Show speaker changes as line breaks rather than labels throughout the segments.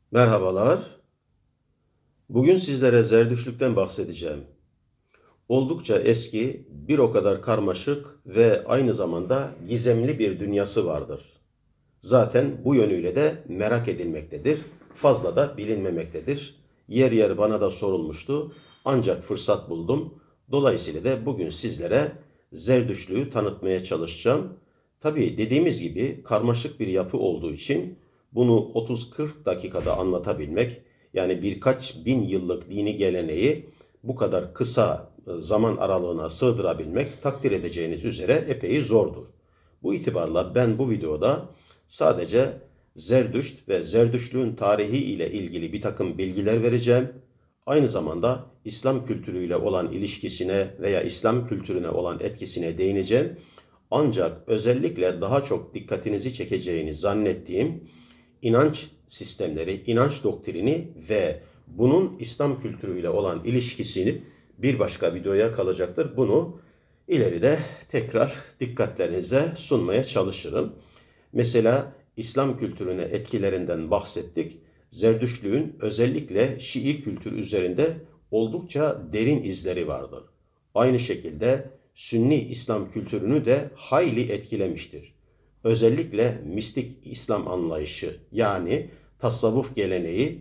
Merhabalar. Bugün sizlere Zerdüştlük'ten bahsedeceğim. Oldukça eski, bir o kadar karmaşık ve aynı zamanda gizemli bir dünyası vardır. Zaten bu yönüyle de merak edilmektedir. Fazla da bilinmemektedir. Yer yer bana da sorulmuştu. Ancak fırsat buldum. Dolayısıyla da bugün sizlere Zerdüştlüğü tanıtmaya çalışacağım. Tabii dediğimiz gibi karmaşık bir yapı olduğu için bunu 30-40 dakikada anlatabilmek, yani birkaç bin yıllık dini geleneği bu kadar kısa zaman aralığına sığdırabilmek takdir edeceğiniz üzere epey zordur. Bu itibarla ben bu videoda sadece Zerdüşt ve Zerdüştlüğün tarihi ile ilgili bir takım bilgiler vereceğim. Aynı zamanda İslam kültürüyle olan ilişkisine veya İslam kültürüne olan etkisine değineceğim. Ancak özellikle daha çok dikkatinizi çekeceğini zannettiğim inanç sistemleri, inanç doktrini ve bunun İslam kültürüyle olan ilişkisini bir başka videoya kalacaktır. Bunu ileride tekrar dikkatlerinize sunmaya çalışırım. Mesela İslam kültürüne etkilerinden bahsettik. Zerdüştlüğün özellikle Şii kültür üzerinde oldukça derin izleri vardır. Aynı şekilde Sünni İslam kültürünü de hayli etkilemiştir. Özellikle mistik İslam anlayışı, yani tasavvuf geleneği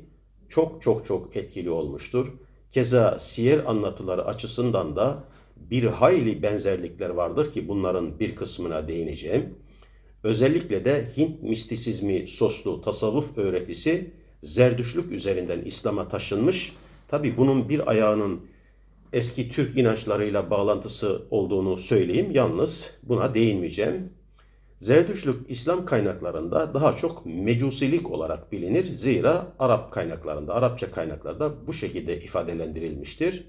çok etkili olmuştur. Keza siyer anlatıları açısından da bir hayli benzerlikler vardır ki bunların bir kısmına değineceğim. Özellikle de Hint mistisizmi soslu tasavvuf öğretisi Zerdüştlük üzerinden İslam'a taşınmış. Tabi bunun bir ayağının eski Türk inançlarıyla bağlantısı olduğunu söyleyeyim. Yalnız buna değinmeyeceğim. Zerdüştlük İslam kaynaklarında daha çok mecusilik olarak bilinir. Zira Arap kaynaklarında, Arapça kaynaklarda bu şekilde ifadelendirilmiştir.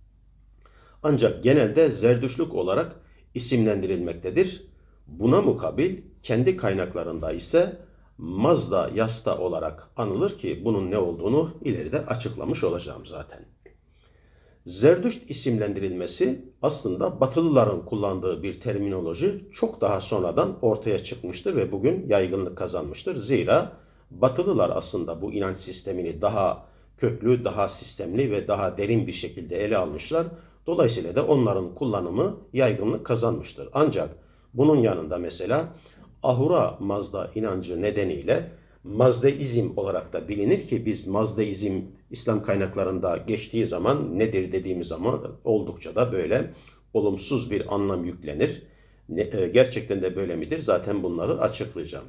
Ancak genelde Zerdüştlük olarak isimlendirilmektedir. Buna mukabil kendi kaynaklarında ise Mazda Yasta olarak anılır ki bunun ne olduğunu ileride açıklamış olacağım zaten. Zerdüşt isimlendirilmesi aslında Batılıların kullandığı bir terminoloji, çok daha sonradan ortaya çıkmıştır ve bugün yaygınlık kazanmıştır. Zira Batılılar aslında bu inanç sistemini daha köklü, daha sistemli ve daha derin bir şekilde ele almışlar. Dolayısıyla da onların kullanımı yaygınlık kazanmıştır. Ancak bunun yanında mesela Ahura Mazda inancı nedeniyle Mazdeizm olarak da bilinir ki biz Mazdeizm İslam kaynaklarında geçtiği zaman nedir dediğimiz zaman oldukça da böyle olumsuz bir anlam yüklenir. Gerçekten de böyle midir? Zaten bunları açıklayacağım.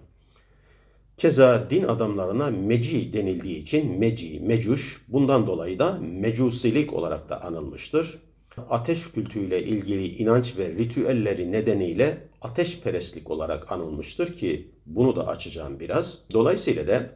Keza din adamlarına Meci denildiği için Meci, Mecuş, bundan dolayı da Mecusilik olarak da anılmıştır. Ateş kültüyle ilgili inanç ve ritüelleri nedeniyle ateşperestlik olarak anılmıştır ki bunu da açacağım biraz. Dolayısıyla da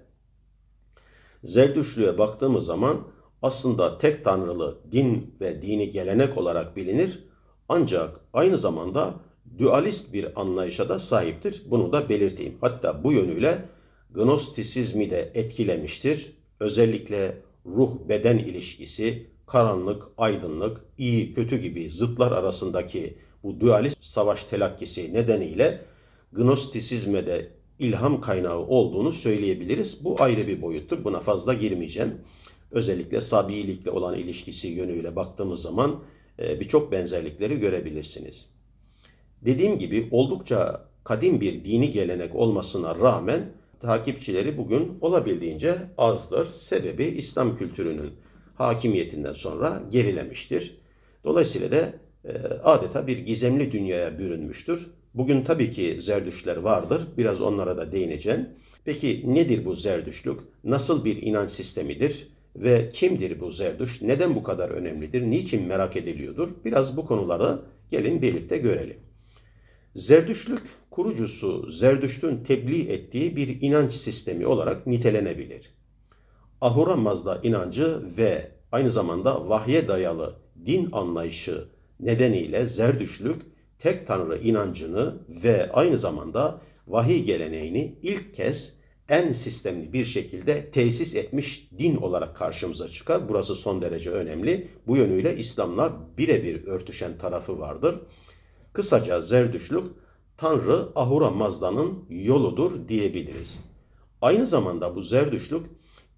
Zerdüştlüğe baktığımız zaman aslında tek tanrılı din ve dini gelenek olarak bilinir. Ancak aynı zamanda dualist bir anlayışa da sahiptir. Bunu da belirteyim. Hatta bu yönüyle Gnostisizmi de etkilemiştir. Özellikle ruh-beden ilişkisi, karanlık, aydınlık, iyi, kötü gibi zıtlar arasındaki bu dualist savaş telakkisi nedeniyle Gnostisizme de ilham kaynağı olduğunu söyleyebiliriz. Bu ayrı bir boyuttur. Buna fazla girmeyeceğim. Özellikle Sabiilikle olan ilişkisi yönüyle baktığımız zaman birçok benzerlikleri görebilirsiniz. Dediğim gibi oldukça kadim bir dini gelenek olmasına rağmen takipçileri bugün olabildiğince azdır. Sebebi İslam kültürünün hakimiyetinden sonra gerilemiştir. Dolayısıyla da adeta bir gizemli dünyaya bürünmüştür. Bugün tabii ki Zerdüştler vardır. Biraz onlara da değineceğim. Peki nedir bu Zerdüştlük? Nasıl bir inanç sistemidir? Ve kimdir bu Zerdüşt? Neden bu kadar önemlidir? Niçin merak ediliyordur? Biraz bu konuları gelin birlikte görelim. Zerdüştlük kurucusu Zerdüşt'ün tebliğ ettiği bir inanç sistemi olarak nitelenebilir. Ahura Mazda inancı ve aynı zamanda vahye dayalı din anlayışı nedeniyle Zerdüştlük tek tanrı inancını ve aynı zamanda vahiy geleneğini ilk kez en sistemli bir şekilde tesis etmiş din olarak karşımıza çıkar. Burası son derece önemli. Bu yönüyle İslam'la birebir örtüşen tarafı vardır. Kısaca Zerdüştlük Tanrı Ahura Mazda'nın yoludur diyebiliriz. Aynı zamanda bu Zerdüştlük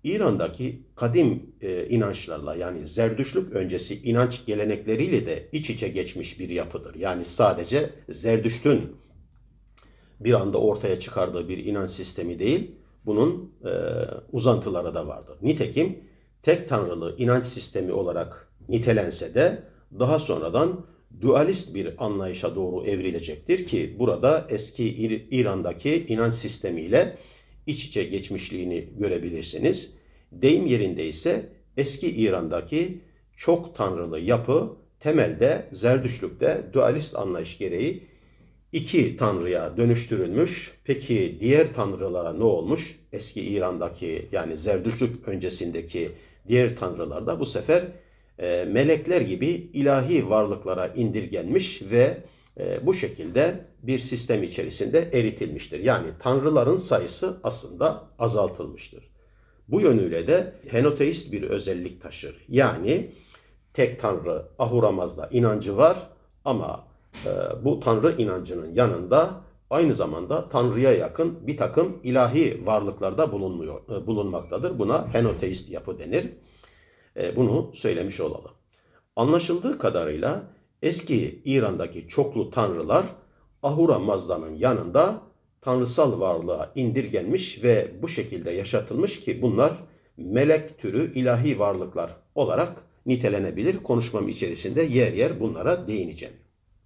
İran'daki kadim inançlarla yani Zerdüştlük öncesi inanç gelenekleriyle de iç içe geçmiş bir yapıdır. Yani sadece Zerdüşt'ün bir anda ortaya çıkardığı bir inanç sistemi değil, bunun uzantıları da vardır. Nitekim tek tanrılı inanç sistemi olarak nitelense de daha sonradan dualist bir anlayışa doğru evrilecektir ki burada eski İran'daki inanç sistemiyle iç içe geçmişliğini görebilirsiniz. Deyim yerinde ise eski İran'daki çok tanrılı yapı temelde Zerdüştlük'te dualist anlayış gereği iki tanrıya dönüştürülmüş. Peki diğer tanrılara ne olmuş? Eski İran'daki yani Zerdüştlük öncesindeki diğer tanrılar da bu sefer melekler gibi ilahi varlıklara indirgenmiş ve bu şekilde bir sistem içerisinde eritilmiştir. Yani tanrıların sayısı aslında azaltılmıştır. Bu yönüyle de henoteist bir özellik taşır. Yani tek tanrı Ahura Mazda inancı var ama bu tanrı inancının yanında aynı zamanda tanrıya yakın bir takım ilahi varlıklarda bulunmaktadır. Buna henoteist yapı denir. Bunu söylemiş olalım. Anlaşıldığı kadarıyla eski İran'daki çoklu tanrılar Ahura Mazda'nın yanında tanrısal varlığa indirgenmiş ve bu şekilde yaşatılmış ki bunlar melek türü ilahi varlıklar olarak nitelenebilir. Konuşmam içerisinde yer yer bunlara değineceğim.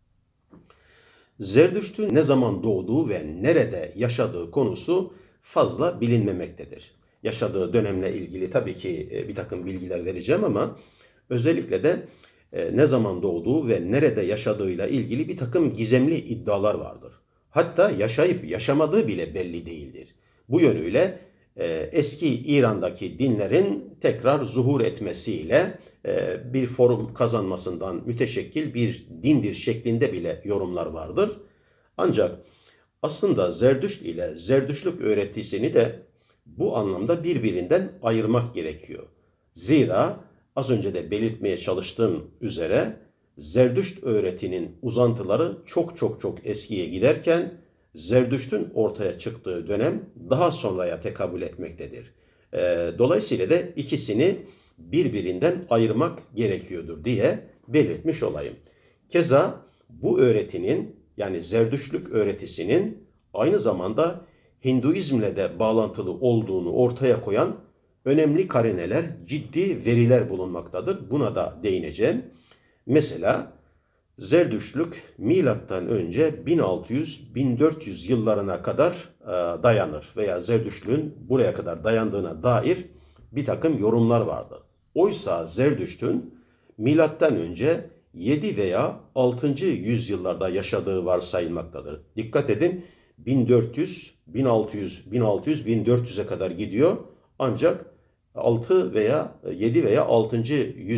Zerdüşt'ün ne zaman doğduğu ve nerede yaşadığı konusu fazla bilinmemektedir. Yaşadığı dönemle ilgili tabii ki bir takım bilgiler vereceğim ama özellikle de ne zaman doğduğu ve nerede yaşadığıyla ilgili bir takım gizemli iddialar vardır. Hatta yaşayıp yaşamadığı bile belli değildir. Bu yönüyle eski İran'daki dinlerin tekrar zuhur etmesiyle bir forum kazanmasından müteşekkil bir dindir şeklinde bile yorumlar vardır. Ancak aslında Zerdüşt ile Zerdüştlük öğretisini de bu anlamda birbirinden ayırmak gerekiyor. Zira az önce de belirtmeye çalıştığım üzere Zerdüşt öğretinin uzantıları çok eskiye giderken Zerdüşt'ün ortaya çıktığı dönem daha sonraya tekabül etmektedir. Dolayısıyla da ikisini birbirinden ayırmak gerekiyordur diye belirtmiş olayım. Keza bu öğretinin yani Zerdüştlük öğretisinin aynı zamanda Hinduizmle de bağlantılı olduğunu ortaya koyan önemli karineler, ciddi veriler bulunmaktadır. Buna da değineceğim. Mesela Zerdüştlük milattan önce 1600-1400 yıllarına kadar dayanır veya Zerdüştlüğün buraya kadar dayandığına dair bir takım yorumlar vardır. Oysa Zerdüşt'ün milattan önce 7 veya 6. yüzyıllarda yaşadığı varsayılmaktadır. Dikkat edin 1400, 1600, 1400'e kadar gidiyor. Ancak 6 veya 7 veya 6.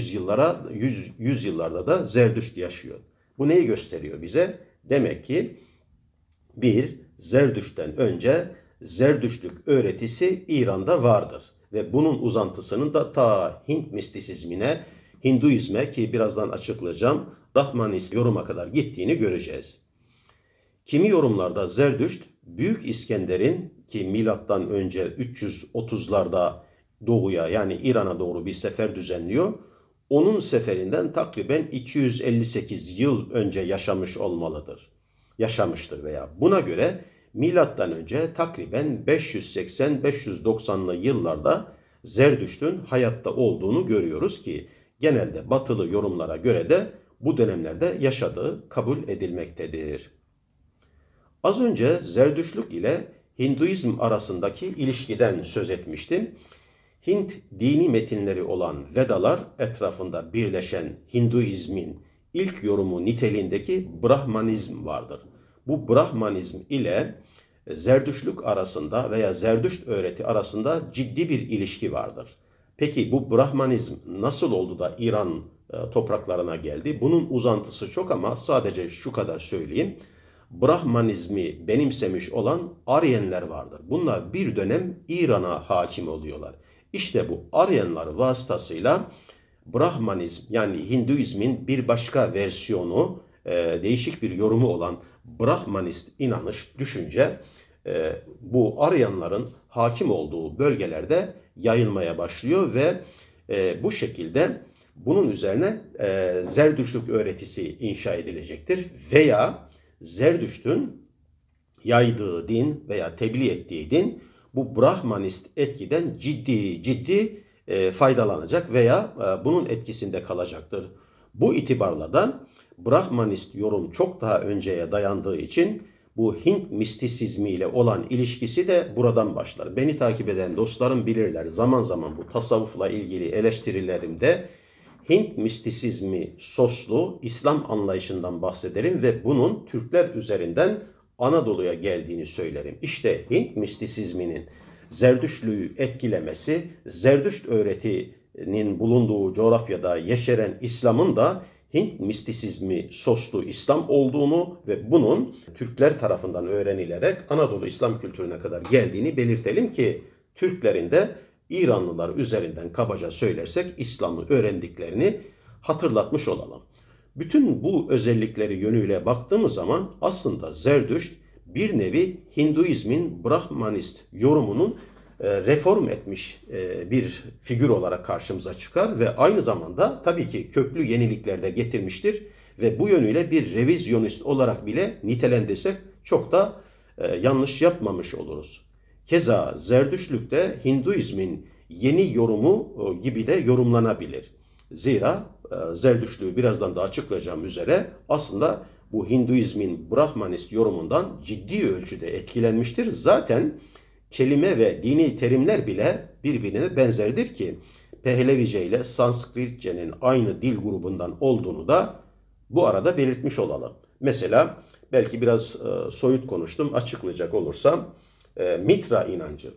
yüzyıllarda da Zerdüşt yaşıyor. Bu neyi gösteriyor bize? Demek ki bir Zerdüşt'ten önce Zerdüştlük öğretisi İran'da vardır. Ve bunun uzantısının da ta Hint mistisizmine, Hinduizme ki birazdan açıklayacağım, Rahmanist yoruma kadar gittiğini göreceğiz. Kimi yorumlarda Zerdüşt, Büyük İskender'in ki milattan önce 330'larda doğuya yani İran'a doğru bir sefer düzenliyor. Onun seferinden takriben 258 yıl önce yaşamış olmalıdır. Yaşamıştır veya buna göre milattan önce takriben 580-590'lı yıllarda Zerdüşt'ün hayatta olduğunu görüyoruz ki genelde batılı yorumlara göre de bu dönemlerde yaşadığı kabul edilmektedir. Az önce Zerdüştlük ile Hinduizm arasındaki ilişkiden söz etmiştim. Hint dini metinleri olan Vedalar etrafında birleşen Hinduizmin ilk yorumu niteliğindeki Brahmanizm vardır. Bu Brahmanizm ile Zerdüştlük arasında veya Zerdüşt öğreti arasında ciddi bir ilişki vardır. Peki bu Brahmanizm nasıl oldu da İran topraklarına geldi? Bunun uzantısı çok ama sadece şu kadar söyleyeyim. Brahmanizmi benimsemiş olan Aryenler vardır. Bunlar bir dönem İran'a hakim oluyorlar. İşte bu Aryenler vasıtasıyla Brahmanizm yani Hinduizmin bir başka versiyonu, değişik bir yorumu olan Brahmanist inanış, düşünce bu Aryanların hakim olduğu bölgelerde yayılmaya başlıyor ve bu şekilde bunun üzerine Zerdüştlük öğretisi inşa edilecektir. Veya Zerdüşt'ün yaydığı din veya tebliğ ettiği din bu Brahmanist etkiden ciddi faydalanacak veya bunun etkisinde kalacaktır. Bu itibarla da Brahmanist yorum çok daha önceye dayandığı için bu Hint mistisizmiyle olan ilişkisi de buradan başlar. Beni takip eden dostlarım bilirler. Zaman zaman bu tasavvufla ilgili eleştirilerimde Hint mistisizmi soslu İslam anlayışından bahsederim ve bunun Türkler üzerinden Anadolu'ya geldiğini söylerim. İşte Hint mistisizminin Zerdüştlüğü etkilemesi, Zerdüşt öğretinin bulunduğu coğrafyada yeşeren İslam'ın da Hint mistisizmi soslu İslam olduğunu ve bunun Türkler tarafından öğrenilerek Anadolu İslam kültürüne kadar geldiğini belirtelim ki Türklerin de İranlılar üzerinden kabaca söylersek İslam'ı öğrendiklerini hatırlatmış olalım. Bütün bu özellikleri yönüyle baktığımız zaman aslında Zerdüşt bir nevi Hinduizmin Brahmanist yorumunun reform etmiş bir figür olarak karşımıza çıkar ve aynı zamanda tabii ki köklü yenilikler de getirmiştir ve bu yönüyle bir revizyonist olarak bile nitelendirsek çok da yanlış yapmamış oluruz. Keza Zerdüştlük de Hinduizmin yeni yorumu gibi de yorumlanabilir. Zira Zerdüştlüğü birazdan da açıklayacağım üzere aslında bu Hinduizmin Brahmanist yorumundan ciddi ölçüde etkilenmiştir. Zaten kelime ve dini terimler bile birbirine benzerdir ki Pehlevice ile Sanskritçenin aynı dil grubundan olduğunu da bu arada belirtmiş olalım. Mesela belki biraz soyut konuştum, açıklayacak olursam Mitra inancı.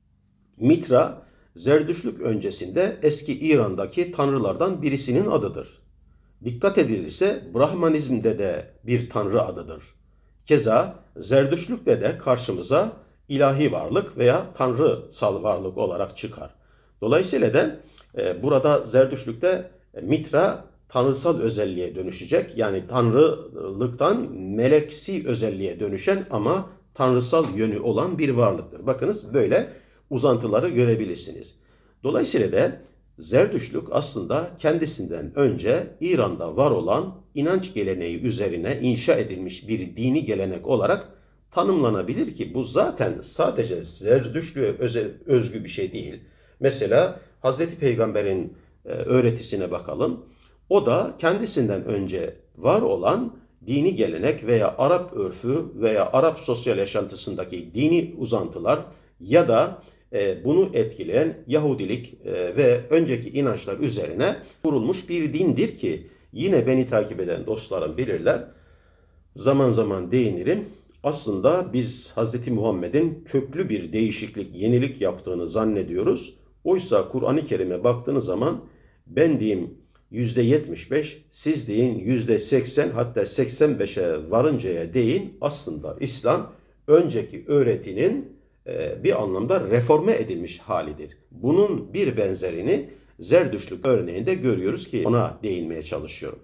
Mitra Zerdüştlük öncesinde eski İran'daki tanrılardan birisinin adıdır. Dikkat edilirse Brahmanizm'de de bir tanrı adıdır. Keza Zerdüştlük'te de karşımıza ilahi varlık veya tanrısal varlık olarak çıkar. Dolayısıyla da burada Zerdüştlük'te Mitra tanrısal özelliğe dönüşecek. Yani tanrılıktan meleksi özelliğe dönüşen ama tanrısal yönü olan bir varlıktır. Bakınız böyle uzantıları görebilirsiniz. Dolayısıyla da Zerdüştlük aslında kendisinden önce İran'da var olan inanç geleneği üzerine inşa edilmiş bir dini gelenek olarak tanımlanabilir ki bu zaten sadece Zerdüştlüğe özgü bir şey değil. Mesela Hazreti Peygamber'in öğretisine bakalım. O da kendisinden önce var olan dini gelenek veya Arap örfü veya Arap sosyal yaşantısındaki dini uzantılar ya da bunu etkileyen Yahudilik ve önceki inançlar üzerine kurulmuş bir dindir ki yine beni takip eden dostlarım bilirler. Zaman zaman değinirim. Aslında biz Hz. Muhammed'in köklü bir değişiklik, yenilik yaptığını zannediyoruz. Oysa Kur'an-ı Kerim'e baktığınız zaman ben diyeyim %75, siz deyin %80 hatta 85'e varıncaya değin aslında İslam önceki öğretinin bir anlamda reforme edilmiş halidir. Bunun bir benzerini Zerdüştlük örneğinde görüyoruz ki ona değinmeye çalışıyorum.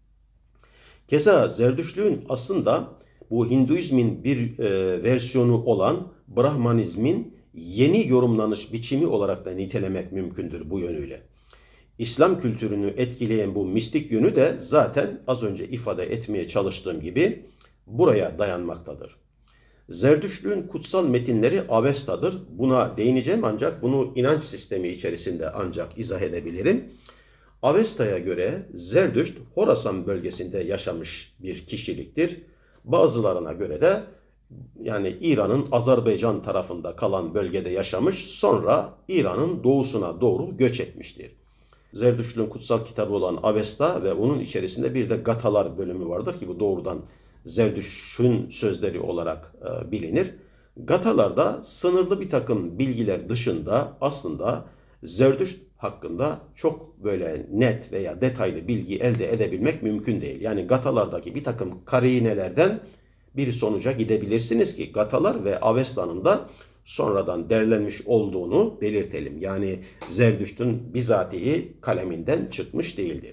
Keza Zerdüştlüğün aslında bu Hinduizmin bir versiyonu olan Brahmanizmin yeni yorumlanış biçimi olarak da nitelemek mümkündür bu yönüyle. İslam kültürünü etkileyen bu mistik yönü de zaten az önce ifade etmeye çalıştığım gibi buraya dayanmaktadır. Zerdüştlüğün kutsal metinleri Avesta'dır. Buna değineceğim ancak bunu inanç sistemi içerisinde ancak izah edebilirim. Avesta'ya göre Zerdüşt Horasan bölgesinde yaşamış bir kişiliktir. Bazılarına göre de yani İran'ın Azerbaycan tarafında kalan bölgede yaşamış, sonra İran'ın doğusuna doğru göç etmiştir. Zerdüştlüğün kutsal kitabı olan Avesta ve onun içerisinde bir de Gatalar bölümü vardır ki bu doğrudan Zerdüşt'ün sözleri olarak bilinir. Gatalarda sınırlı bir takım bilgiler dışında aslında Zerdüşt hakkında çok böyle net veya detaylı bilgi elde edebilmek mümkün değil. Yani Gatalardaki bir takım karinelerden bir sonuca gidebilirsiniz ki Gatalar ve Avesta'nın da sonradan derlenmiş olduğunu belirtelim. Yani Zerdüşt'ün bizatihi kaleminden çıkmış değildir.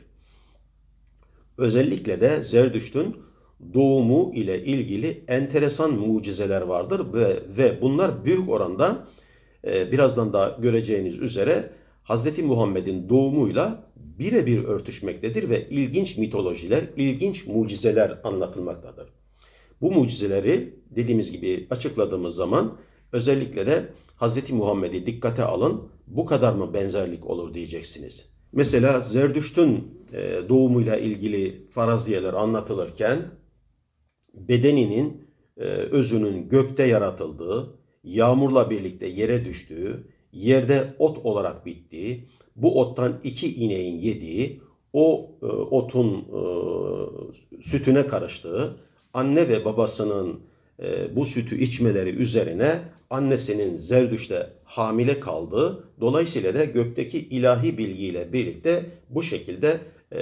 Özellikle de Zerdüşt'ün doğumu ile ilgili enteresan mucizeler vardır ve bunlar büyük oranda birazdan da göreceğiniz üzere Hz. Muhammed'in doğumuyla birebir örtüşmektedir ve ilginç mitolojiler, ilginç mucizeler anlatılmaktadır. Bu mucizeleri dediğimiz gibi açıkladığımız zaman özellikle de Hz. Muhammed'i dikkate alın, bu kadar mı benzerlik olur diyeceksiniz. Mesela Zerdüşt'ün doğumuyla ilgili faraziyeler anlatılırken bedeninin, özünün gökte yaratıldığı, yağmurla birlikte yere düştüğü, yerde ot olarak bittiği, bu ottan 2 ineğin yediği, o otun sütüne karıştığı, anne ve babasının bu sütü içmeleri üzerine annesinin Zerdüşt'te hamile kaldığı, dolayısıyla da gökteki ilahi bilgiyle birlikte bu şekilde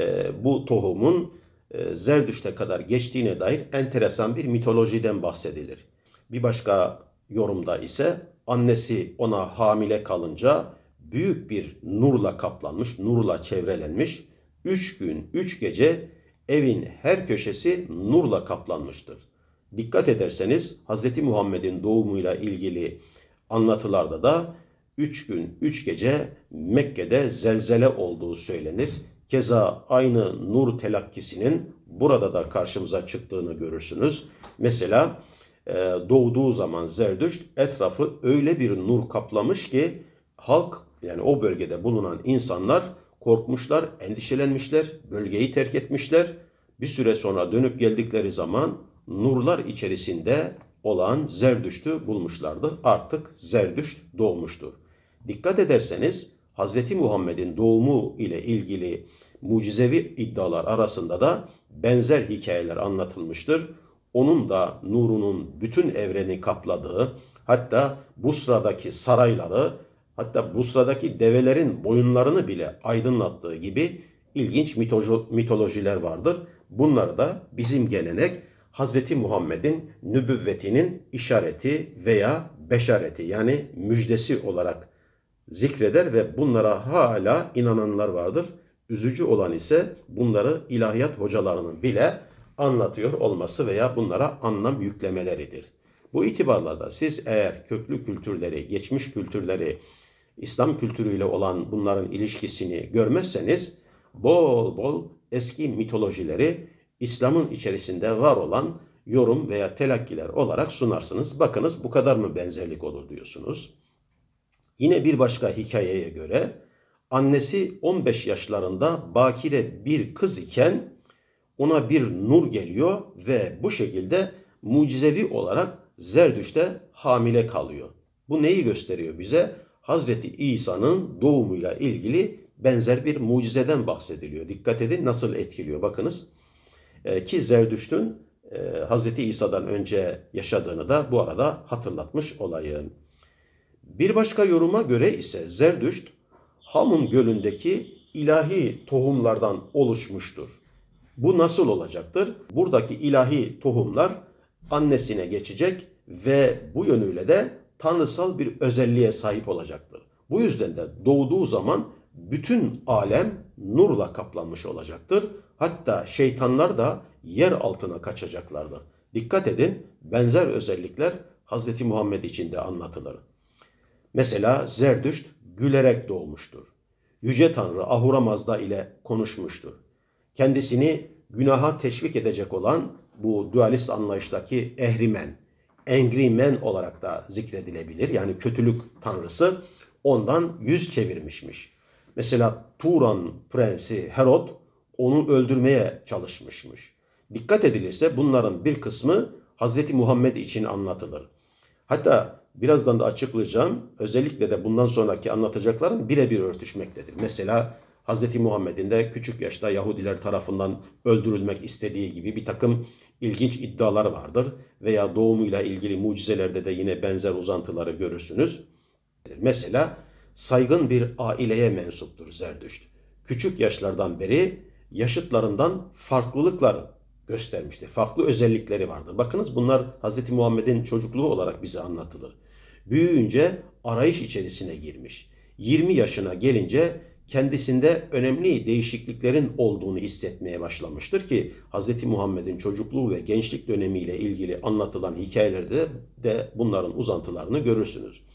bu tohumun Zerdüşt'e kadar geçtiğine dair enteresan bir mitolojiden bahsedilir. Bir başka yorumda ise annesi ona hamile kalınca büyük bir nurla kaplanmış, nurla çevrelenmiş, 3 gün 3 gece evin her köşesi nurla kaplanmıştır. Dikkat ederseniz Hz. Muhammed'in doğumuyla ilgili anlatılarda da 3 gün 3 gece Mekke'de zelzele olduğu söylenir. Keza aynı nur telakkisinin burada da karşımıza çıktığını görürsünüz. Mesela doğduğu zaman Zerdüşt etrafı öyle bir nur kaplamış ki halk, yani o bölgede bulunan insanlar korkmuşlar, endişelenmişler, bölgeyi terk etmişler. Bir süre sonra dönüp geldikleri zaman nurlar içerisinde olan Zerdüşt'ü bulmuşlardı. Artık Zerdüşt doğmuştur. Dikkat ederseniz Hz. Muhammed'in doğumu ile ilgili mucizevi iddialar arasında da benzer hikayeler anlatılmıştır. Onun da nurunun bütün evreni kapladığı, hatta Busra'daki sarayları, hatta Busra'daki develerin boyunlarını bile aydınlattığı gibi ilginç mitolojiler vardır. Bunları da bizim gelenek Hz. Muhammed'in nübüvvetinin işareti veya beşareti, yani müjdesi olarak zikreder ve bunlara hala inananlar vardır. Üzücü olan ise bunları ilahiyat hocalarının bile anlatıyor olması veya bunlara anlam yüklemeleridir. Bu itibarla da siz eğer köklü kültürleri, geçmiş kültürleri, İslam kültürüyle olan bunların ilişkisini görmezseniz bol bol eski mitolojileri İslam'ın içerisinde var olan yorum veya telakkiler olarak sunarsınız. Bakınız bu kadar mı benzerlik olur diyorsunuz. Yine bir başka hikayeye göre annesi 15 yaşlarında bakire bir kız iken ona bir nur geliyor ve bu şekilde mucizevi olarak Zerdüşt'te hamile kalıyor. Bu neyi gösteriyor bize? Hazreti İsa'nın doğumuyla ilgili benzer bir mucizeden bahsediliyor. Dikkat edin nasıl etkiliyor bakınız. Ki Zerdüşt'ün Hazreti İsa'dan önce yaşadığını da bu arada hatırlatmış olayım. Bir başka yoruma göre ise Zerdüşt, Hamun Gölü'ndeki ilahi tohumlardan oluşmuştur. Bu nasıl olacaktır? Buradaki ilahi tohumlar annesine geçecek ve bu yönüyle de tanrısal bir özelliğe sahip olacaktır. Bu yüzden de doğduğu zaman bütün alem nurla kaplanmış olacaktır. Hatta şeytanlar da yer altına kaçacaklardır. Dikkat edin, benzer özellikler Hz. Muhammed için de anlatılır. Mesela Zerdüşt gülerek doğmuştur. Yüce Tanrı Ahura Mazda ile konuşmuştur. Kendisini günaha teşvik edecek olan bu dualist anlayıştaki ehrimen, angry man olarak da zikredilebilir. Yani kötülük tanrısı ondan yüz çevirmişmiş. Mesela Turan prensi Herod onu öldürmeye çalışmışmış. Dikkat edilirse bunların bir kısmı Hz. Muhammed için anlatılır. Hatta birazdan da açıklayacağım. Özellikle de bundan sonraki anlatacaklarım birebir örtüşmektedir. Mesela Hz. Muhammed'in de küçük yaşta Yahudiler tarafından öldürülmek istediği gibi bir takım ilginç iddialar vardır. Veya doğumuyla ilgili mucizelerde de yine benzer uzantıları görürsünüz. Mesela saygın bir aileye mensuptur Zerdüşt. Küçük yaşlardan beri yaşıtlarından farklılıklar göstermiştir. Farklı özellikleri vardır. Bakınız bunlar Hz. Muhammed'in çocukluğu olarak bize anlatılır. Büyüyünce arayış içerisine girmiş. 20 yaşına gelince kendisinde önemli değişikliklerin olduğunu hissetmeye başlamıştır ki Hz. Muhammed'in çocukluğu ve gençlik dönemiyle ilgili anlatılan hikayelerde de bunların uzantılarını görürsünüz.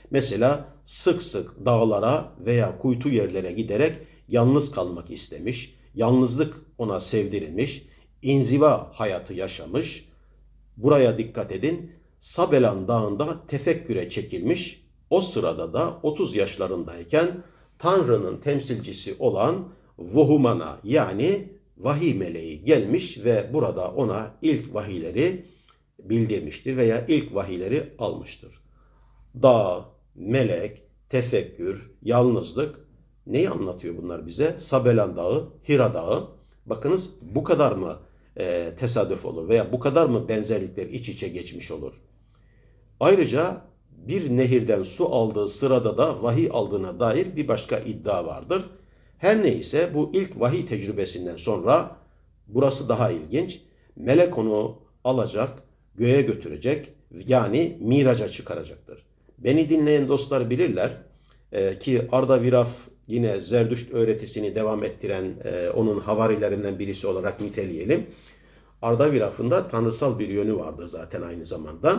Mesela sık sık dağlara veya kuytu yerlere giderek yalnız kalmak istemiş, yalnızlık ona sevdirilmiş, inziva hayatı yaşamış. Buraya dikkat edin. Sabelan Dağı'nda tefekküre çekilmiş. O sırada da 30 yaşlarındayken Tanrı'nın temsilcisi olan Vuhuman'a yani vahiy meleği gelmiş ve burada ona ilk vahiyleri bildirmiştir veya ilk vahiyleri almıştır. Dağ, melek, tefekkür, yalnızlık neyi anlatıyor bunlar bize? Sabelan Dağı, Hira Dağı. Bakınız bu kadar mı tesadüf olur veya bu kadar mı benzerlikler iç içe geçmiş olur? Ayrıca bir nehirden su aldığı sırada da vahiy aldığına dair bir başka iddia vardır. Her neyse bu ilk vahiy tecrübesinden sonra burası daha ilginç. Melek onu alacak, göğe götürecek yani miraca çıkaracaktır. Beni dinleyen dostlar bilirler ki Arda Viraf yine Zerdüşt öğretisini devam ettiren onun havarilerinden birisi olarak niteleyelim. Arda Viraf'ın da tanrısal bir yönü vardır zaten aynı zamanda.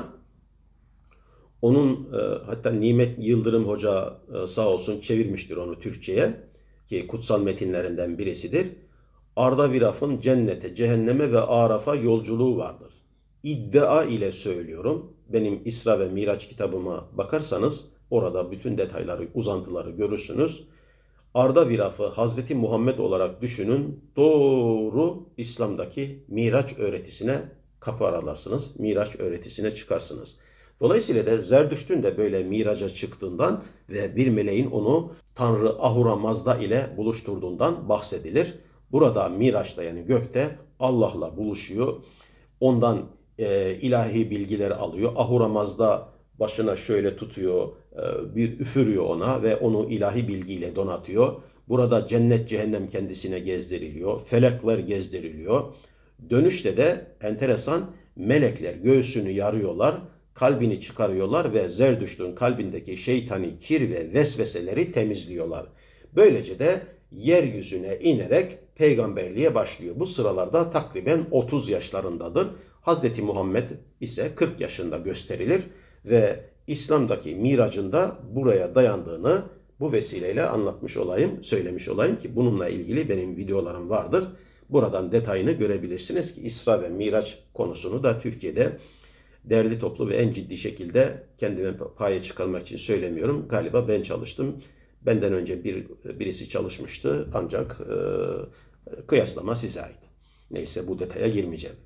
Onun hatta Nimet Yıldırım Hoca sağ olsun çevirmiştir onu Türkçe'ye ki kutsal metinlerinden birisidir. Arda Viraf'ın cennete, cehenneme ve Araf'a yolculuğu vardır. İddia ile söylüyorum. Benim İsra ve Miraç kitabıma bakarsanız orada bütün detayları, uzantıları görürsünüz. Arda Viraf'ı Hazreti Muhammed olarak düşünün. Doğru İslam'daki Miraç öğretisine kapı aralarsınız. Miraç öğretisine çıkarsınız. Dolayısıyla da Zerdüşt'ün de böyle miraca çıktığından ve bir meleğin onu Tanrı Ahura Mazda ile buluşturduğundan bahsedilir. Burada Miraç'ta yani gökte Allah'la buluşuyor. Ondan ilahi bilgileri alıyor. Ahura Mazda başına şöyle tutuyor, bir üfürüyor ona ve onu ilahi bilgiyle donatıyor. Burada cennet cehennem kendisine gezdiriliyor. Felekler gezdiriliyor. Dönüşte de enteresan melekler göğsünü yarıyorlar. Kalbini çıkarıyorlar ve Zerdüşt'ün kalbindeki şeytani kir ve vesveseleri temizliyorlar. Böylece de yeryüzüne inerek peygamberliğe başlıyor. Bu sıralarda takriben 30 yaşlarındadır. Hazreti Muhammed ise 40 yaşında gösterilir ve İslam'daki miracında buraya dayandığını bu vesileyle anlatmış olayım, söylemiş olayım ki bununla ilgili benim videolarım vardır. Buradan detayını görebilirsiniz ki İsra ve Miraç konusunu da Türkiye'de derli toplu ve en ciddi şekilde kendime paya çıkarmak için söylemiyorum. Galiba ben çalıştım. Benden önce birisi çalışmıştı ancak kıyaslama size ait. Neyse bu detaya girmeyeceğim.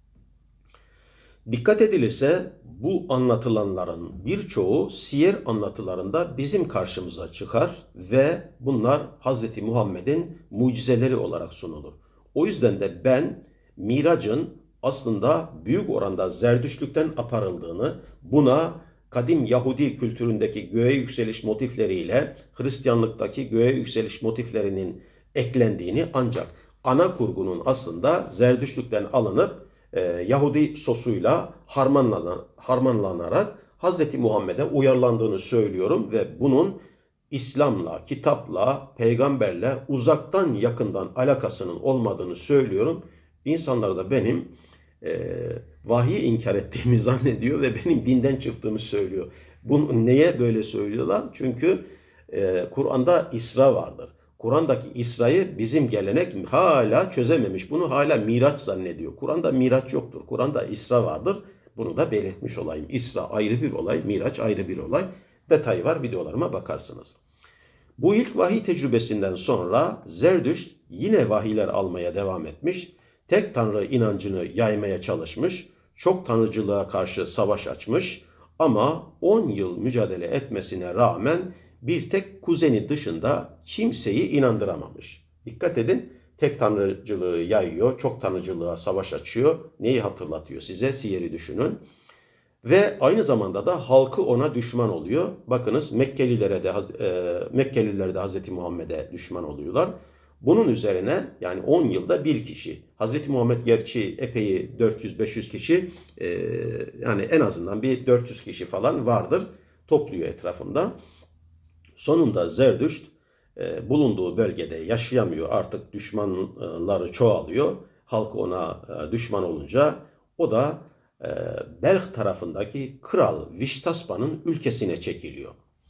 Dikkat edilirse bu anlatılanların birçoğu siyer anlatılarında bizim karşımıza çıkar ve bunlar Hz. Muhammed'in mucizeleri olarak sunulur. O yüzden de ben miracın aslında büyük oranda Zerdüştlükten aparıldığını, buna kadim Yahudi kültüründeki göğe yükseliş motifleriyle Hristiyanlıktaki göğe yükseliş motiflerinin eklendiğini ancak ana kurgunun aslında Zerdüştlükten alınıp Yahudi sosuyla harmanlanarak Hz. Muhammed'e uyarlandığını söylüyorum ve bunun İslam'la, kitapla, peygamberle uzaktan yakından alakasının olmadığını söylüyorum. İnsanlar da benim vahiy inkar ettiğimi zannediyor ve benim dinden çıktığımı söylüyor. Bunu neye böyle söylüyorlar? Çünkü Kur'an'da İsra vardır. Kur'an'daki İsra'yı bizim gelenek hala çözememiş. Bunu hala Miraç zannediyor. Kur'an'da Miraç yoktur. Kur'an'da İsra vardır. Bunu da belirtmiş olayım. İsra ayrı bir olay, Miraç ayrı bir olay. Detayı var, videolarıma bakarsınız. Bu ilk vahiy tecrübesinden sonra Zerdüşt yine vahiyler almaya devam etmiş. Tek tanrı inancını yaymaya çalışmış. Çok tanrıcılığa karşı savaş açmış. Ama 10 yıl mücadele etmesine rağmen bir tek kuzeni dışında kimseyi inandıramamış. Dikkat edin, tek tanrıcılığı yayıyor, çok tanrıcılığa savaş açıyor. Neyi hatırlatıyor size? Siyer'i düşünün. Ve aynı zamanda da halkı ona düşman oluyor. Bakınız Mekkeliler de Hz. Muhammed'e düşman oluyorlar. Bunun üzerine yani 10 yılda bir kişi. Hz. Muhammed gerçi epey 400-500 kişi yani en azından bir 400 kişi falan vardır. Topluyor etrafında. Sonunda Zerdüşt bulunduğu bölgede yaşayamıyor. Artık düşmanları çoğalıyor. Halk ona düşman olunca o da Belh tarafındaki kral Viştaspa'nın ülkesine çekiliyor.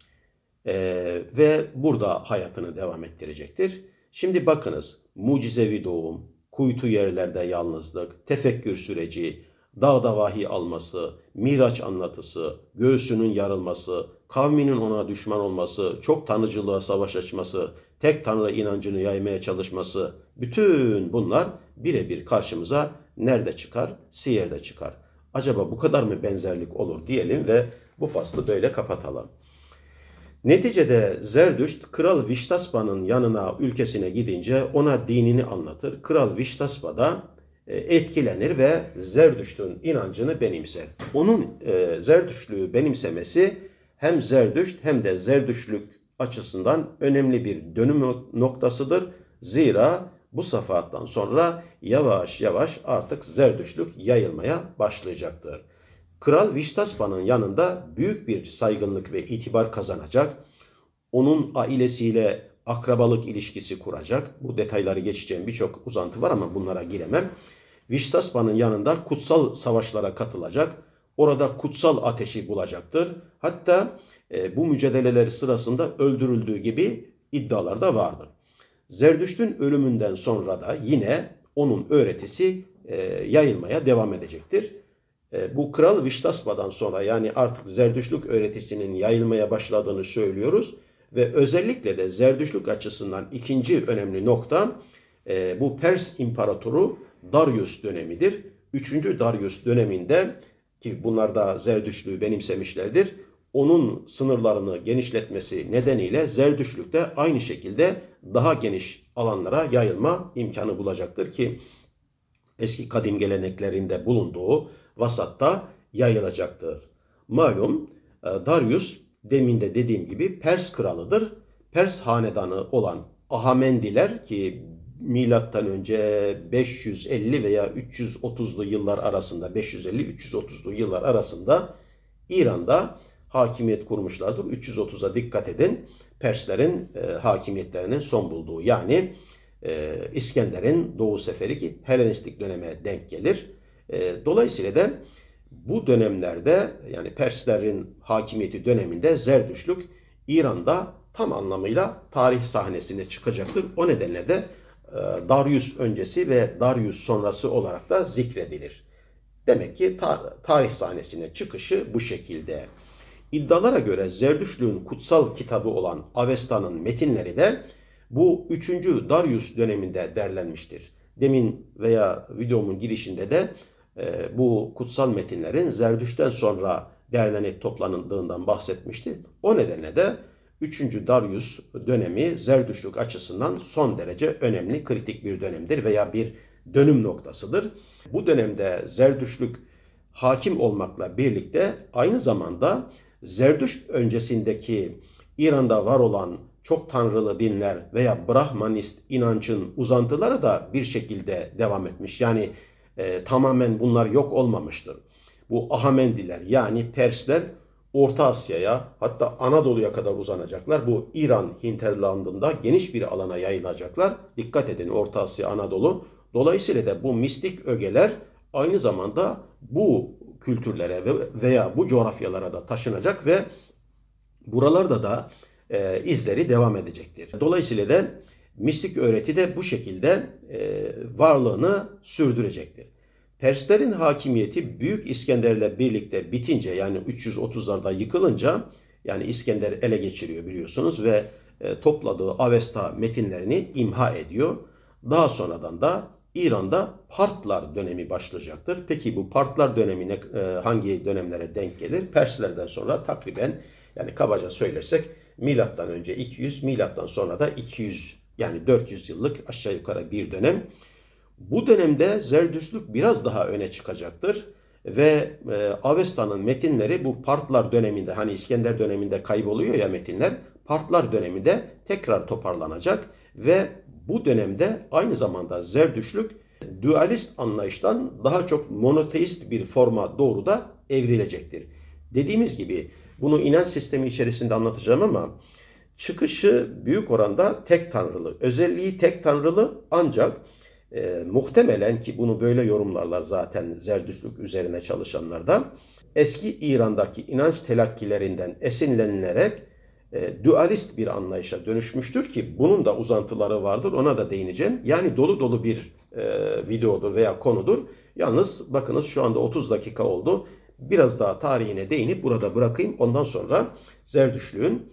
Ve burada hayatını devam ettirecektir. Şimdi bakınız, mucizevi doğum, kuytu yerlerde yalnızlık, tefekkür süreci, dağda vahiy alması, Miraç anlatısı, göğsünün yarılması, kavminin ona düşman olması, çok tanrıcılığa savaş açması, tek tanrı inancını yaymaya çalışması, bütün bunlar birebir karşımıza nerede çıkar? Siyer'de çıkar. Acaba bu kadar mı benzerlik olur diyelim ve bu faslı böyle kapatalım. Neticede Zerdüşt, Kral Viştaspa'nın yanına, ülkesine gidince ona dinini anlatır. Kral Viştaspa da etkilenir ve Zerdüşt'ün inancını benimser. Onun Zerdüştlüğü benimsemesi hem Zerdüşt hem de Zerdüştlük açısından önemli bir dönüm noktasıdır. Zira bu safhadan sonra yavaş yavaş artık Zerdüştlük yayılmaya başlayacaktır. Kral Viştaspa'nın yanında büyük bir saygınlık ve itibar kazanacak. Onun ailesiyle akrabalık ilişkisi kuracak. Bu detayları geçeceğim, birçok uzantı var ama bunlara giremem. Viştaspa'nın yanında kutsal savaşlara katılacak. Orada kutsal ateşi bulacaktır. Hatta bu mücadeleler sırasında öldürüldüğü gibi iddialar da vardır. Zerdüşt'ün ölümünden sonra da yine onun öğretisi yayılmaya devam edecektir. Bu Kral Viştaspa'dan sonra, yani artık Zerdüştlük öğretisinin yayılmaya başladığını söylüyoruz. Ve özellikle de Zerdüştlük açısından ikinci önemli nokta bu Pers İmparatoru Darius dönemidir. 3. Darius döneminde, ki bunlar da Zerdüştlüğü benimsemişlerdir, onun sınırlarını genişletmesi nedeniyle Zerdüştlük de aynı şekilde daha geniş alanlara yayılma imkanı bulacaktır ki eski kadim geleneklerinde bulunduğu vasatta yayılacaktır. Malum Darius, demin de dediğim gibi, Pers kralıdır. Pers hanedanı olan Ahamendiler, ki milattan önce 550 veya 330'lu yıllar arasında, 550-330'lu yıllar arasında İran'da hakimiyet kurmuşlardır. 330'a dikkat edin. Perslerin hakimiyetlerinin son bulduğu, yani İskender'in Doğu Seferi, ki Helenistik döneme denk gelir. Dolayısıyla da bu dönemlerde, yani Perslerin hakimiyeti döneminde Zerdüştlük İran'da tam anlamıyla tarih sahnesine çıkacaktır. O nedenle de Darius öncesi ve Darius sonrası olarak da zikredilir. Demek ki tarih sahnesine çıkışı bu şekilde. İddialara göre Zerdüştlüğün kutsal kitabı olan Avesta'nın metinleri de bu 3. Darius döneminde derlenmiştir. Demin veya videomun girişinde de bu kutsal metinlerin Zerdüşt'ten sonra derlenip toplanıldığından bahsetmişti. O nedenle de 3. Darius dönemi Zerdüştlük açısından son derece önemli, kritik bir dönemdir veya bir dönüm noktasıdır. Bu dönemde Zerdüştlük hakim olmakla birlikte aynı zamanda Zerdüşt öncesindeki İran'da var olan çok tanrılı dinler veya Brahmanist inancın uzantıları da bir şekilde devam etmiş. Yani tamamen bunlar yok olmamıştır. Bu Ahamendiler, yani Persler, Orta Asya'ya, hatta Anadolu'ya kadar uzanacaklar. Bu İran hinterlandında geniş bir alana yayılacaklar. Dikkat edin, Orta Asya, Anadolu. Dolayısıyla da bu mistik ögeler aynı zamanda bu kültürlere veya bu coğrafyalara da taşınacak ve buralarda da izleri devam edecektir. Dolayısıyla da mistik öğreti de bu şekilde varlığını sürdürecektir. Perslerin hakimiyeti Büyük İskender'le birlikte bitince, yani 330'larda yıkılınca, yani İskender ele geçiriyor biliyorsunuz ve topladığı Avesta metinlerini imha ediyor. Daha sonradan da İran'da Partlar dönemi başlayacaktır. Peki bu Partlar dönemine hangi dönemlere denk gelir? Perslerden sonra takriben, yani kabaca söylersek, milattan önce 200, milattan sonra da 200, yani 400 yıllık aşağı yukarı bir dönem. Bu dönemde Zerdüştlük biraz daha öne çıkacaktır ve Avesta'nın metinleri bu Partlar döneminde, hani İskender döneminde kayboluyor ya metinler, Partlar döneminde tekrar toparlanacak ve bu dönemde aynı zamanda Zerdüştlük dualist anlayıştan daha çok monoteist bir forma doğru da evrilecektir. Dediğimiz gibi bunu inanç sistemi içerisinde anlatacağım ama çıkışı büyük oranda tek tanrılı. Özelliği tek tanrılı, ancak muhtemelen, ki bunu böyle yorumlarlar zaten Zerdüştlük üzerine çalışanlar da, eski İran'daki inanç telakkilerinden esinlenilerek dualist bir anlayışa dönüşmüştür ki bunun da uzantıları vardır. Ona da değineceğim. Yani dolu dolu bir videodur veya konudur. Yalnız bakınız şu anda 30 dakika oldu. Biraz daha tarihine değinip burada bırakayım. Ondan sonra Zerdüştlüğün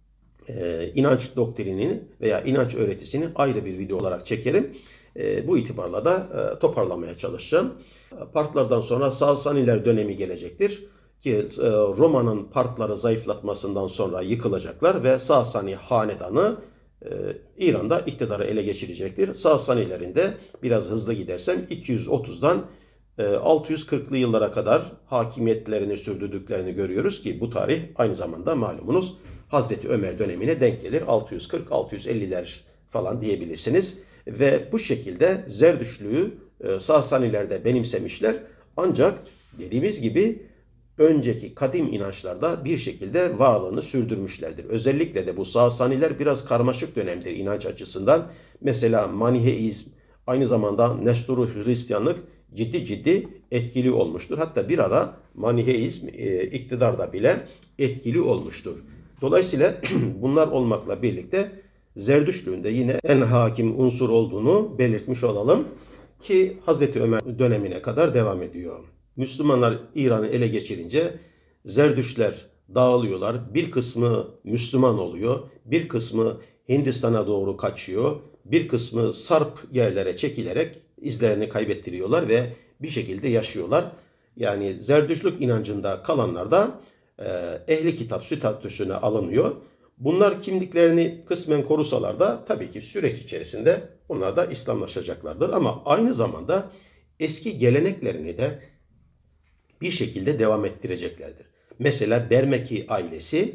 inanç doktrinini veya inanç öğretisini ayrı bir video olarak çekerim. Bu itibarla da toparlamaya çalışacağım. Partlardan sonra Sasaniler dönemi gelecektir. Ki Roma'nın partları zayıflatmasından sonra yıkılacaklar ve Sasani hanedanı İran'da iktidarı ele geçirecektir. Sasanilerin de biraz hızlı gidersem 230'dan 640'lı yıllara kadar hakimiyetlerini sürdürdüklerini görüyoruz ki bu tarih aynı zamanda malumunuz Hazreti Ömer dönemine denk gelir. 640-650'ler falan diyebilirsiniz. Ve bu şekilde Zerdüştlüğü Sasaniler de benimsemişler. Ancak dediğimiz gibi önceki kadim inançlarda bir şekilde varlığını sürdürmüşlerdir. Özellikle de bu Sasaniler biraz karmaşık dönemdir inanç açısından. Mesela Maniheizm, aynı zamanda Nestor Hristiyanlık ciddi etkili olmuştur. Hatta bir ara Maniheizm iktidarda bile etkili olmuştur. Dolayısıyla bunlar olmakla birlikte Zerdüştlüğün de yine en hakim unsur olduğunu belirtmiş olalım ki Hazreti Ömer dönemine kadar devam ediyor. Müslümanlar İran'ı ele geçirince Zerdüştler dağılıyorlar. Bir kısmı Müslüman oluyor, bir kısmı Hindistan'a doğru kaçıyor, bir kısmı Sarp yerlere çekilerek izlerini kaybettiriyorlar ve bir şekilde yaşıyorlar. Yani Zerdüştlük inancında kalanlar da ehli kitap statüsüne alınıyor. Bunlar kimliklerini kısmen korusalar da tabii ki süreç içerisinde onlar da İslamlaşacaklardır. Ama aynı zamanda eski geleneklerini de bir şekilde devam ettireceklerdir. Mesela Bermeki ailesi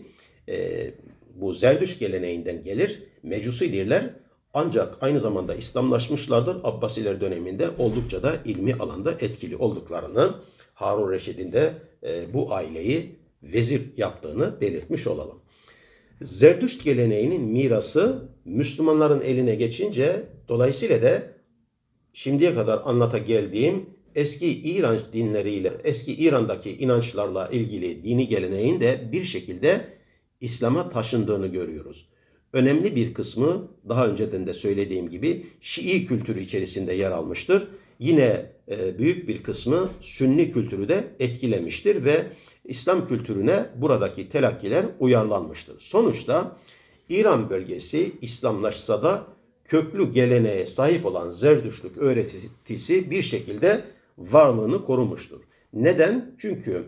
bu Zerdüşt geleneğinden gelir. Mecusidirler ancak aynı zamanda İslamlaşmışlardır. Abbasiler döneminde oldukça da ilmi alanda etkili olduklarını, Harun Reşid'in de bu aileyi vezir yaptığını belirtmiş olalım. Zerdüşt geleneğinin mirası Müslümanların eline geçince dolayısıyla da şimdiye kadar anlata geldiğim eski İran dinleriyle, eski İran'daki inançlarla ilgili dini geleneğin de bir şekilde İslam'a taşındığını görüyoruz. Önemli bir kısmı daha önceden de söylediğim gibi Şii kültürü içerisinde yer almıştır. Yine büyük bir kısmı Sünni kültürü de etkilemiştir ve İslam kültürüne buradaki telakkiler uyarlanmıştır. Sonuçta İran bölgesi İslamlaşsa da köklü geleneğe sahip olan Zerdüştlük öğretisi bir şekilde varlığını korumuştur. Neden? Çünkü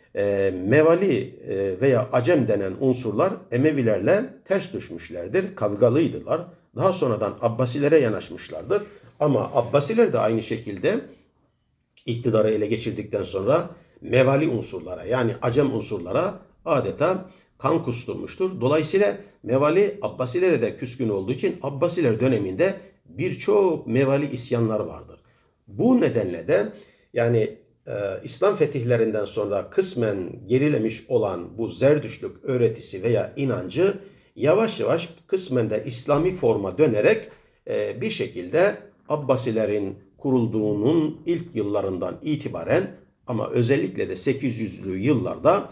Mevali veya Acem denen unsurlar Emevilerle ters düşmüşlerdir, kavgalıydılar. Daha sonradan Abbasilere yanaşmışlardır. Ama Abbasiler de aynı şekilde iktidarı ele geçirdikten sonra Mevali unsurlara yani Acem unsurlara adeta kan kusturmuştur. Dolayısıyla Mevali Abbasilere de küskün olduğu için Abbasiler döneminde birçok Mevali isyanlar vardır. Bu nedenle de yani İslam fetihlerinden sonra kısmen gerilemiş olan bu Zerdüştlük öğretisi veya inancı yavaş yavaş kısmen de İslami forma dönerek bir şekilde Abbasilerin kurulduğunun ilk yıllarından itibaren ama özellikle de 800'lü yıllarda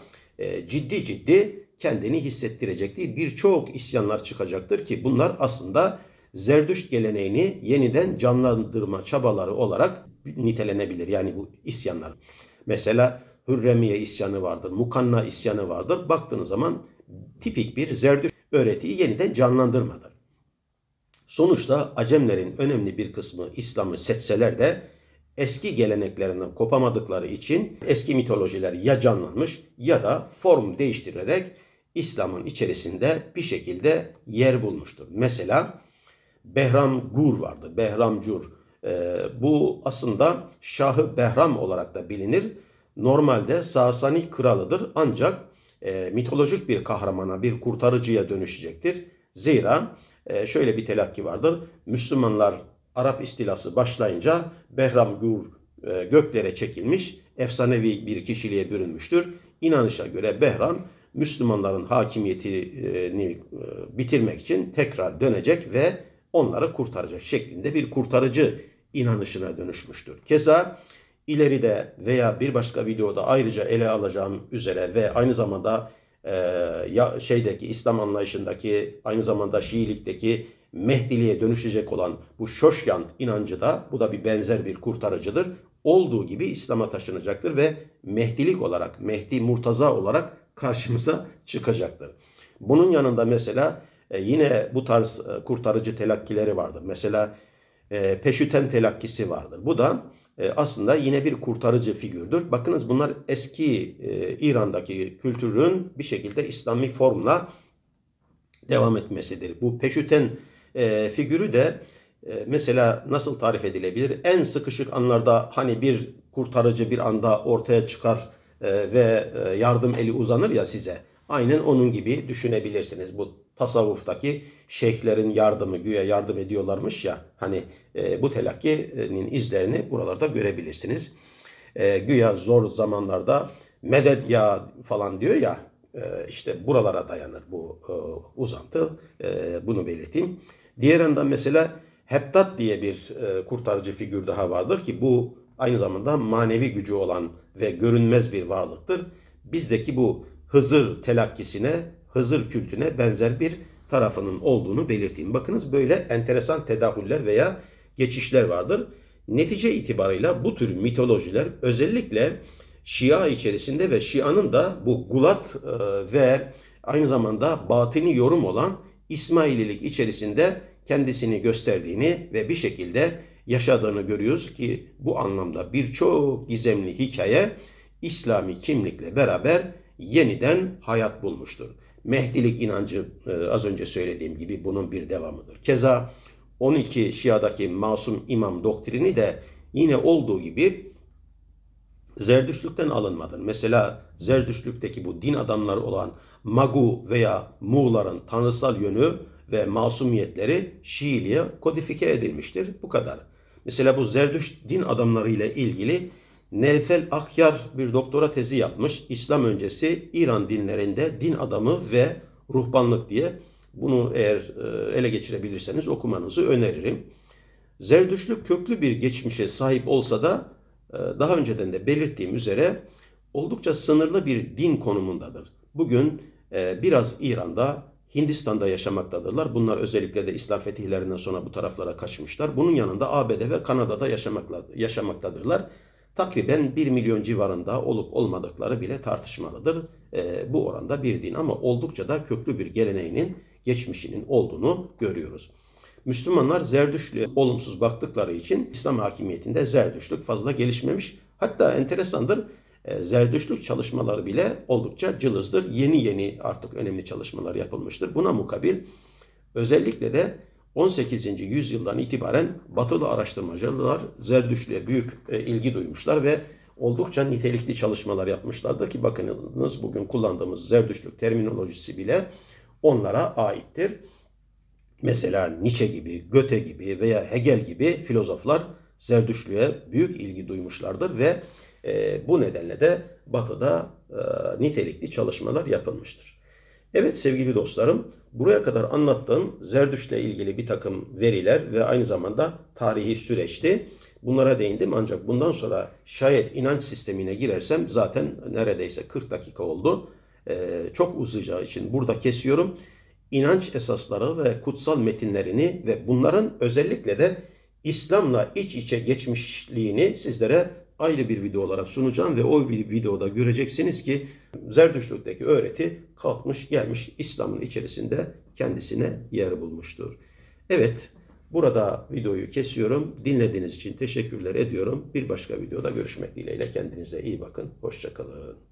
ciddi kendini hissettirecektir. Birçok isyanlar çıkacaktır ki bunlar aslında Zerdüşt geleneğini yeniden canlandırma çabaları olarak nitelenebilir. Yani bu isyanlar. Mesela Hürremiye isyanı vardır, Mukanna isyanı vardır. Baktığınız zaman tipik bir Zerdüşt öğretiyi yeniden canlandırmadır. Sonuçta Acemlerin önemli bir kısmı İslam'ı seçseler de eski geleneklerinden kopamadıkları için eski mitolojiler ya canlanmış ya da form değiştirerek İslam'ın içerisinde bir şekilde yer bulmuştur. Mesela Behram Gur vardı. Behram Cur. Bu aslında Şahı Behram olarak da bilinir. Normalde Sasani kralıdır ancak mitolojik bir kahramana, bir kurtarıcıya dönüşecektir. Zira şöyle bir telakki vardır. Müslümanlar Arap istilası başlayınca Behram Gur göklere çekilmiş, efsanevi bir kişiliğe bürünmüştür. İnanışa göre Behram Müslümanların hakimiyetini bitirmek için tekrar dönecek ve onları kurtaracak şeklinde bir kurtarıcı inanışına dönüşmüştür. Keza ileride veya bir başka videoda ayrıca ele alacağım üzere ve aynı zamanda şeydeki İslam anlayışındaki aynı zamanda Şiilikteki Mehdiliğe dönüşecek olan bu Şoşyant inancı da bu da bir benzer bir kurtarıcıdır. Olduğu gibi İslam'a taşınacaktır ve Mehdilik olarak, Mehdi Murtaza olarak karşımıza çıkacaktır. Bunun yanında mesela yine bu tarz kurtarıcı telakkileri vardır. Mesela Peşüten telakkisi vardır. Bu da aslında yine bir kurtarıcı figürdür. Bakınız bunlar eski İran'daki kültürün bir şekilde İslami formla devam etmesidir. Bu Peşüten figürü de mesela nasıl tarif edilebilir? En sıkışık anlarda hani bir kurtarıcı bir anda ortaya çıkar ve yardım eli uzanır ya size. Aynen onun gibi düşünebilirsiniz. Bu tasavvuftaki şeyhlerin yardımı, güya yardım ediyorlarmış ya, hani bu telakkinin izlerini buralarda görebilirsiniz. Güya zor zamanlarda medet ya falan diyor ya, işte buralara dayanır bu uzantı. Bunu belirteyim. Diğer yandan mesela Heptat diye bir kurtarıcı figür daha vardır ki bu aynı zamanda manevi gücü olan ve görünmez bir varlıktır. Bizdeki bu Hızır telakkisine, Hızır kültüne benzer bir tarafının olduğunu belirteyim. Bakınız böyle enteresan tedahüller veya geçişler vardır. Netice itibarıyla bu tür mitolojiler özellikle Şia içerisinde ve Şia'nın da bu gulat ve aynı zamanda batini yorum olan İsmaililik içerisinde kendisini gösterdiğini ve bir şekilde yaşadığını görüyoruz ki bu anlamda birçok gizemli hikaye İslami kimlikle beraber yeniden hayat bulmuştur. Mehdilik inancı az önce söylediğim gibi bunun bir devamıdır. Keza 12 Şia'daki masum imam doktrini de yine olduğu gibi Zerdüştlükten alınmadır. Mesela Zerdüştlükteki bu din adamları olan Magu veya Muğların tanrısal yönü ve masumiyetleri Şiiliğe kodifike edilmiştir. Bu kadar. Mesela bu Zerdüşt din adamları ile ilgili Nevfel Akyar bir doktora tezi yapmış. İslam öncesi İran dinlerinde din adamı ve ruhbanlık diye. Bunu eğer ele geçirebilirseniz okumanızı öneririm. Zerdüştlük köklü bir geçmişe sahip olsa da daha önceden de belirttiğim üzere oldukça sınırlı bir din konumundadır. Bugün biraz İran'da, Hindistan'da yaşamaktadırlar. Bunlar özellikle de İslam fetihlerinden sonra bu taraflara kaçmışlar. Bunun yanında ABD ve Kanada'da yaşamaktadırlar. Takriben 1 milyon civarında olup olmadıkları bile tartışmalıdır. Bu oranda bir din ama oldukça da köklü bir geleneğinin, geçmişinin olduğunu görüyoruz. Müslümanlar Zerdüştlüğe olumsuz baktıkları için İslam hakimiyetinde Zerdüştlük fazla gelişmemiş. Hatta enteresandır, Zerdüştlük çalışmaları bile oldukça cılızdır. Yeni yeni artık önemli çalışmalar yapılmıştır. Buna mukabil özellikle de 18. yüzyıldan itibaren batılı araştırmacılar Zerdüştlüğe büyük ilgi duymuşlar ve oldukça nitelikli çalışmalar yapmışlardır ki bakınız bugün kullandığımız Zerdüştlük terminolojisi bile onlara aittir. Mesela Nietzsche gibi, Goethe gibi veya Hegel gibi filozoflar Zerdüştlüğe büyük ilgi duymuşlardır ve bu nedenle de Batı'da nitelikli çalışmalar yapılmıştır. Evet sevgili dostlarım, buraya kadar anlattığım Zerdüşt'le ilgili bir takım veriler ve aynı zamanda tarihi süreçti. Bunlara değindim ancak bundan sonra şayet inanç sistemine girersem zaten neredeyse 40 dakika oldu. Çok uzayacağı için burada kesiyorum. İnanç esasları ve kutsal metinlerini ve bunların özellikle de İslam'la iç içe geçmişliğini sizlere ayrı bir video olarak sunacağım ve o videoda göreceksiniz ki Zerdüştlük'teki öğreti kalkmış gelmiş İslam'ın içerisinde kendisine yer bulmuştur. Evet, burada videoyu kesiyorum. Dinlediğiniz için teşekkürler ediyorum. Bir başka videoda görüşmek dileğiyle kendinize iyi bakın. Hoşça kalın.